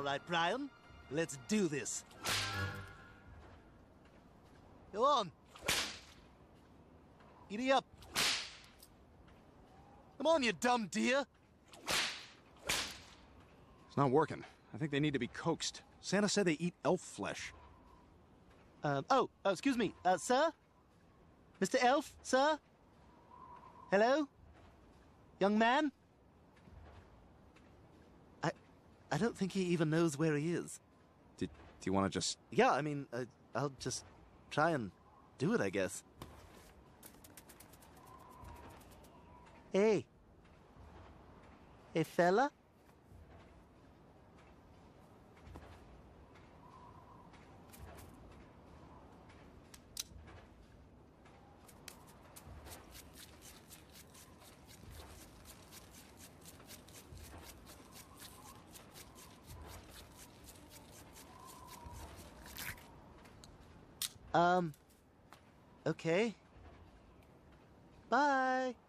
right, Brian. Let's do this. Go on. Giddy up. Come on, you dumb deer. It's not working. I think they need to be coaxed. Santa said they eat elf flesh. Excuse me, sir? Mr. Elf, sir? Hello? Young man? I don't think he even knows where he is. Do you want to just... Yeah, I mean, I'll just try and do it, I guess. Hey. Hey, fella? Okay. Bye.